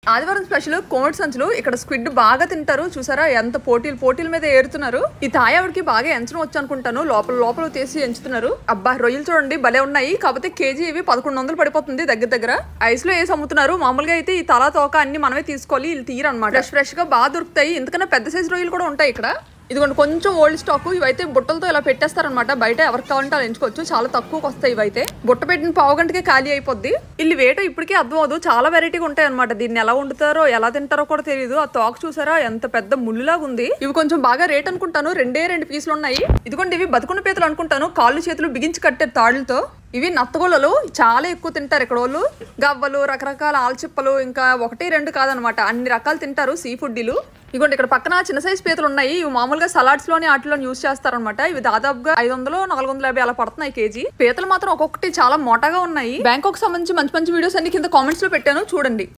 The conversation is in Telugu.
ఆదివారం స్పెషల్ కోమటి సంచులు. ఇక్కడ స్క్విడ్ బాగా తింటారు చూసారా, ఎంత పోటీల మీద ఏరుతున్నారు. ఈ తాయావిడికి బాగా ఎంచడం వచ్చు అనుకుంటాను. లోపల తీసి ఎంచుతున్నారు. అబ్బా రొయ్యలు చూడండి భలే ఉన్నాయి. కాకపోతే కేజీ ఇవి 1100 పడిపోతుంది దగ్గర. ఐస్ లో వేసి అమ్ముతున్నారు. మామూలుగా అయితే ఈ తలా తోక అన్ని మనమే తీసుకోవాలి, వీళ్ళు తీయరు అనమాట. ఫ్రెష్ గా బాగా దొరుకుతాయి. ఇంతకన్నా పెద్ద సైజు రొయ్యలు కూడా ఉంటాయి ఇక్కడ. ఇదిగోండి కొంచెం ఓల్డ్ స్టాక్. ఇవైతే బుట్టలతో ఇలా పెట్టేస్తారనమాట. బయట ఎవరికి కావాలంటే అలా ఎంచుకోవచ్చు. చాలా తక్కువకి వస్తాయి ఇవైతే. బుట్ట పెట్టిన పావు గంటకే ఖాళీ అయిపోద్ది. ఇల్లు వేట ఇప్పటికే అర్థం అవదు. చాలా వెరైటీగా ఉంటాయి అనమాట. దీన్ని ఎలా వండుతారో ఎలా తింటారో కూడా తెలియదు. ఆ తోక చూసారా ఎంత పెద్ద ముళ్ళులాగా ఉంది. ఇవి కొంచెం బాగా రేట్ అనుకుంటాను. 2 పీసులు ఉన్నాయి. ఇదిగోండి ఇవి బతుకున్న పీతలు అనుకుంటాను. కాళ్ళు చేతులు బిగించి కట్టారు తాళ్లతో. ఇవి నత్తగోళ్ళలు చాలా ఎక్కువ తింటారు ఇక్కడ వాళ్ళు. గవ్వలు, రకరకాల ఆల్చిప్పలు, ఇంకా 1-2 కాదనమాట, అన్ని రకాలు తింటారు సీ ఫుడ్లు. ఇదిగోండి ఇక్కడ పక్కన చిన్న సైజ్ పీతలు ఉన్నాయి. ఇవి మామూలుగా సలాడ్స్ లోని వాటిలో యూజ్ చేస్తారనమాట. ఇవి దాదాపుగా 500-450 అలా పడుతున్నాయి కేజీ. పీతలు మాత్రం ఒక్కొక్కటి చాలా మోటాగా ఉన్నాయి. బ్యాంకాక్ సంబంధించి మంచి వీడియోస్ అన్ని కింద కామెంట్స్ లో పెట్టాను చూడండి.